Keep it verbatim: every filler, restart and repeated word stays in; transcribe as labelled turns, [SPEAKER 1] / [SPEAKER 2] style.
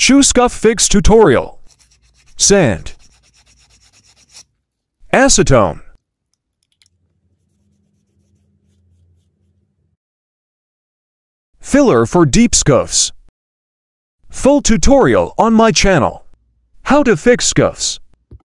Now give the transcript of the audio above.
[SPEAKER 1] Shoe scuff fix tutorial. Sand. Acetone. Filler for deep scuffs. Full tutorial on my channel. How to fix scuffs.